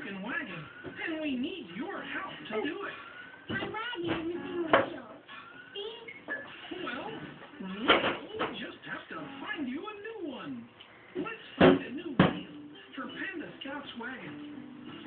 broken wagon, and we need your help to do it. My wagon is missing wheels. See? Well, we just have to find you a new one. Let's find a new wheel for Panda Scout's wagon.